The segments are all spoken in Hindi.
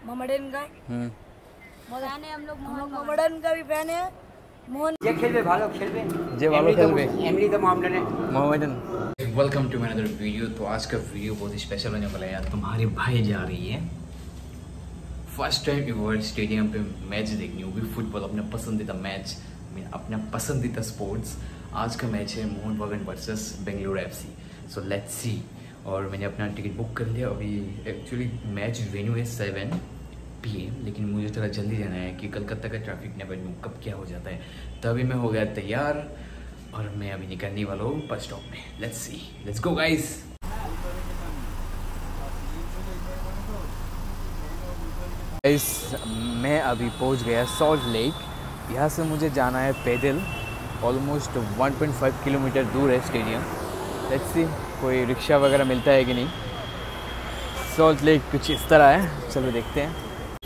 मोहम्मडन का फैन है हम लोग मोहम्मडन का भी फैन है। मोहन যে খেলবে ভালো খেলবে যে ভালো খেলবে এমনি তো Mohammedan Mohammedan. Welcome to my another video. तो आज का वीडियो बहुत ही स्पेशल होने वाला है यार। तुम्हारी भाई जा रही है फर्स्ट टाइम वर्ल्ड स्टेडियम पे मैच देखनी होगी फुटबॉल, अपना पसंदीदा मैच, अपना पसंदीदा स्पोर्ट्स। आज का मैच है Mohun Bagan versus Bengaluru FC. So let's see. और मैंने अपना टिकट बुक कर लिया। अभी एक्चुअली मैच वेन्यू है 7 PM, लेकिन मुझे थोड़ा जल्दी जाना है कि कलकत्ता का ट्रैफिक न बनूँ कब क्या हो जाता है। तभी मैं हो गया तैयार और मैं अभी निकलने वाला हूँ बस स्टॉप में। Let's see, let's go guys. मैं अभी पहुंच गया सॉल्ट लेक। यहाँ से मुझे जाना है पैदल, ऑलमोस्ट 1.5 किलोमीटर दूर है स्टेडियम। लेट्स सी कोई रिक्शा वगैरह मिलता है कि नहीं। सॉल्ट लेक कुछ इस तरह है, चलो देखते हैं।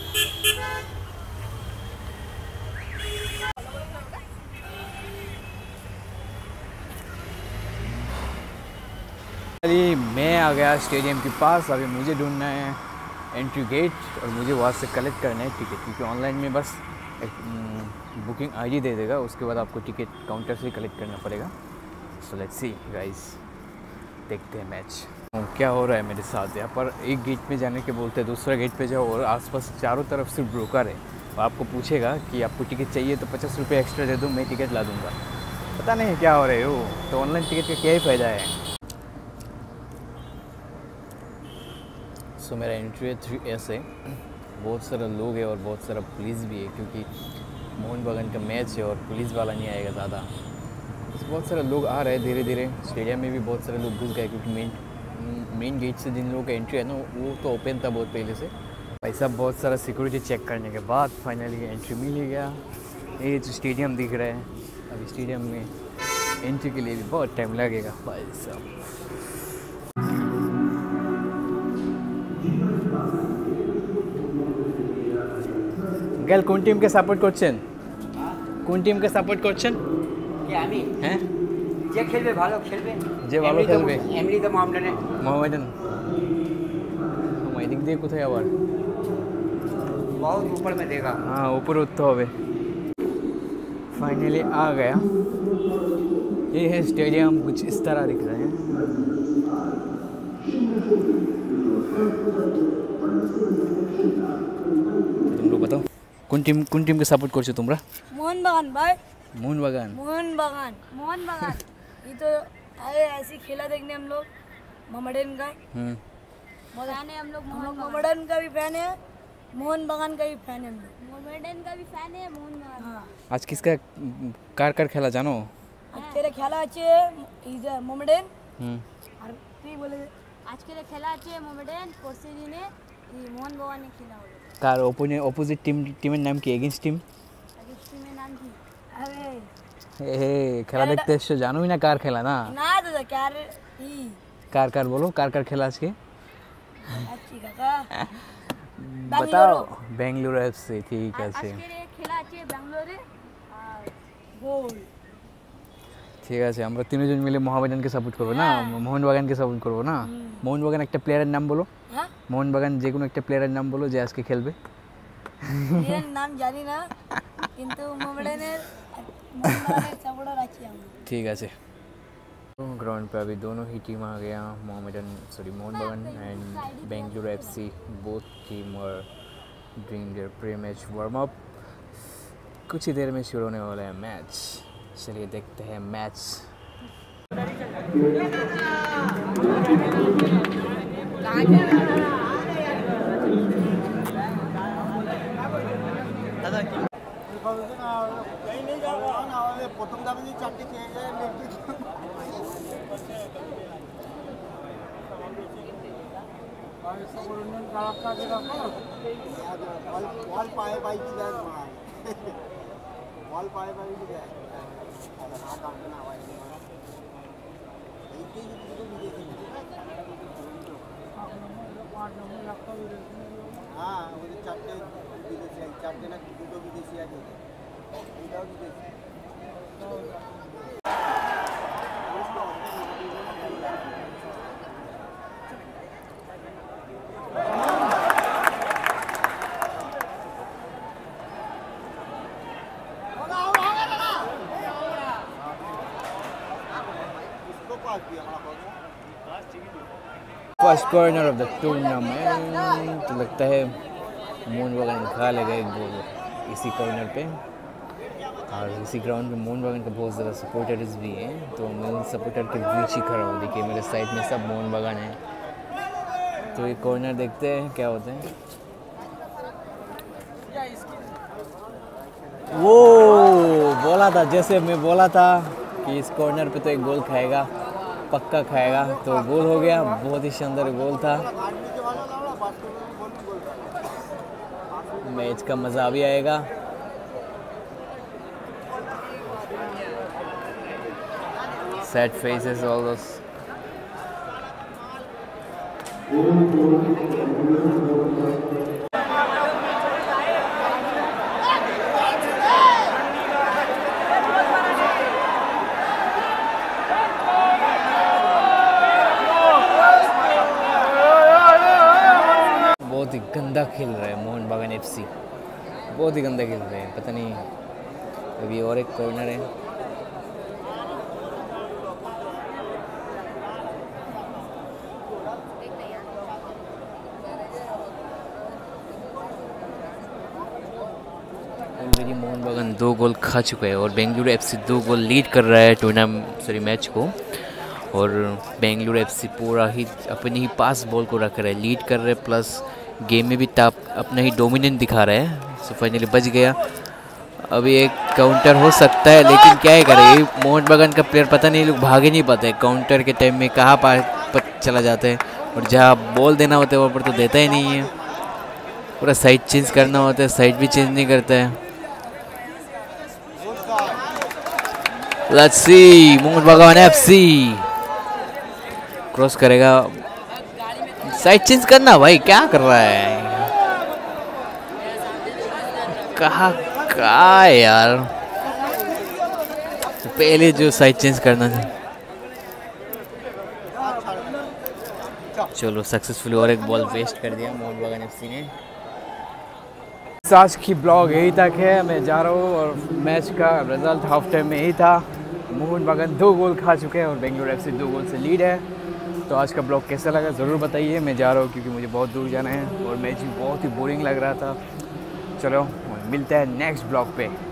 अभी मैं आ गया स्टेडियम के पास। अभी मुझे ढूंढना है एंट्री गेट और मुझे वहाँ से कलेक्ट करना है टिकट, क्योंकि ऑनलाइन में बस एक बुकिंग आईडी दे देगा, उसके बाद आपको टिकट काउंटर से कलेक्ट करना पड़ेगा। सो लेट्स सी गाइस, देखते हैं मैच क्या हो रहा है मेरे साथ। यहाँ पर एक गेट में जाने के बोलते हैं, दूसरा गेट पे जाओ और आसपास चारों तरफ सिर्फ ब्रोकर है। और आपको पूछेगा कि आपको टिकट चाहिए तो 50 रुपये एक्स्ट्रा दे दूँ, मैं टिकट ला दूँगा। पता नहीं क्या हो रहे हो, तो ऑनलाइन टिकट का क्या ही फ़ायदा है। सो मेरा एंट्री है 3S है। बहुत सारा लोग है और बहुत सारा पुलिस भी है, क्योंकि मोहन बगान का मैच है और पुलिस वाला नहीं आएगा ज़्यादा। बहुत सारे लोग आ रहे हैं धीरे धीरे। स्टेडियम में भी बहुत सारे लोग घुस गए, क्योंकि मेन गेट से जिन लोगों का एंट्री है ना, वो तो ओपन था बहुत पहले से। भाई साहब बहुत सारा सिक्योरिटी चेक करने के बाद फाइनली एंट्री मिल ही गया। ये जो स्टेडियम दिख रहा है, अभी स्टेडियम में एंट्री के लिए भी बहुत टाइम लगेगा भाई साहब। গেল কোন টিমকে সাপোর্ট করছেন? কোন টিমকে সাপোর্ট করছেন? কি আমি হ্যাঁ, যে খেলবে ভালো খেলবে যে ভালো খেলবে এমনি তো मोहम्मडन মোহামেডান। এদিক দিয়ে কোথায় আবার? बहुत ऊपर में देगा। हाँ, ऊपर उठते হবে। फाइनली आ गया। ये है स्टेडियम, कुछ इस तरह दिख रहे हैं। तुम लोग बताओ কোন টিমকে সাপোর্ট করছো তোমরা? मोहन बगान भाई, मोहन बगान। मोहन बगान ये तो आए ऐसी खेला देखने हम लोग। मोहम्मडन का फैन है हम लोग मोहम्मडन का भी फैन है, मोहन बगान का भी फैन है हम लोग। मोहम्मडन का भी फैन है मोहन बगान। हाँ, आज किसका कार খেলা জানো? तेरे खेला अच्छे इधर मोहम्मडन और তুই বলে আজকে খেলা আছে মোহামেডান, পরশু দিনে মোহন বগানে খেলা হলো। কার অপোজিট টিমের নাম কি? Against team? টিমের নাম কি? अरे হে খেলা দেখতে এসছো, জানোই না কার খেলা না? না দাদা কার ই কার বলো, কার খেলা আজকে? अच्छी কাকা बताओ। बेंगलुरु एफसी, ठीक আছে। আজকে খেলা আছে ব্যাঙ্গালোরে আর গোল। ঠিক আছে, আমরা তিনজন মিলে মোহামেডানকে সাপোর্ট করবো না, মোহন বাগানকে সাপোর্ট করবো না। মোহন বাগান একটা প্লেয়ারের নাম বলো। হ্যাঁ, মোহন বাগান যে কোনো একটা প্লেয়ারের নাম বলো যে আজকে খেলবে। এর নাম জানি না, কিন্তু মোহামেডানের সাপোর্টার আছি আমি। ठीक है। ग्राउंड पे अभी दोनों ही टीम आ गया। Mohun Bagan and Bengaluru FC, both team are doing their pre match warm up. कुछ ही देर में शुरू होने वाला है मैच। चलिए देखते हैं मैच। প্রথম দামে যদি 4টে খেয়ে যায় বল পায়ে বাইকি দেয়, বল পায়ে বাইকি দেয়। हाँ, वो 4টে বিদেশি, 4টে না 2টো বিদেশি আছে, এইটাও বিদেশি। First corner of the tournament, तो लगता है मोहन बगान खा लेगा एक गोल इसी कॉर्नर पे। और इसी ग्राउंड में मोहन बगान का बहुत ज़्यादा सपोर्टर्स भी हैं, तो मैं उन सपोर्टर के बीच ही खड़ा हूँ। देखिए मेरे साइड में सब मोहन बगान है। तो ये कॉर्नर देखते हैं क्या होते हैं। वो बोला था, जैसे मैं बोला था कि इस कॉर्नर पे तो एक गोल खाएगा, पक्का खाएगा, तो गोल हो गया। बहुत ही शानदार गोल था। मैच का मज़ा भी आएगा। Sad faces, all those. बहुत ही गंदा खेल रहा है मोहन बगान एफसी, बहुत ही गंदा खेल रहे हैं। पता नहीं, अभी और एक कॉर्नर है। ऑलरेडी मोहन बगान 2 गोल खा चुका है और बेंगलुरु एफसी 2 गोल लीड कर रहा है मैच को। और बेंगलुरु एफसी पूरा ही अपनी ही पास बॉल को रख रहा है, लीड कर रहे, प्लस गेम में भी टॉप अपना ही डोमिनेंट दिखा रहा है। सो फाइनली बच गया। अभी एक काउंटर हो सकता है, लेकिन क्या ही करे, मोहन बगान का प्लेयर पता नहीं, लोग भागे नहीं पाते काउंटर के टाइम में, कहाँ पर चला जाता है। और जहाँ बॉल देना होता है वहाँ पर तो देता ही नहीं है। पूरा साइड चेंज करना होता है, साइड भी चेंज नहीं करता है। Let's see, Mohun Bagan FC cross करेगा। साइड चेंज करना भाई, क्या कर रहा है, कहाँ है यार। तो पहले जो साइड चेंज करना था। चलो सक्सेसफुली और एक बॉल वेस्ट कर दिया मोहन बगान एफसी ने। आज की ब्लॉग यही तक है, मैं जा रहा हूँ। और मैच का रिजल्ट हाफ टाइम में यही था, मोहन बगान 2 गोल खा चुके हैं और बेंगलुरु एफसी 2 गोल से लीड है। तो आज का ब्लॉग कैसा लगा ज़रूर बताइए। मैं जा रहा हूँ क्योंकि मुझे बहुत दूर जाना है और मैच भी बहुत ही बोरिंग लग रहा था। चलो मिलते हैं नेक्स्ट ब्लॉग पे।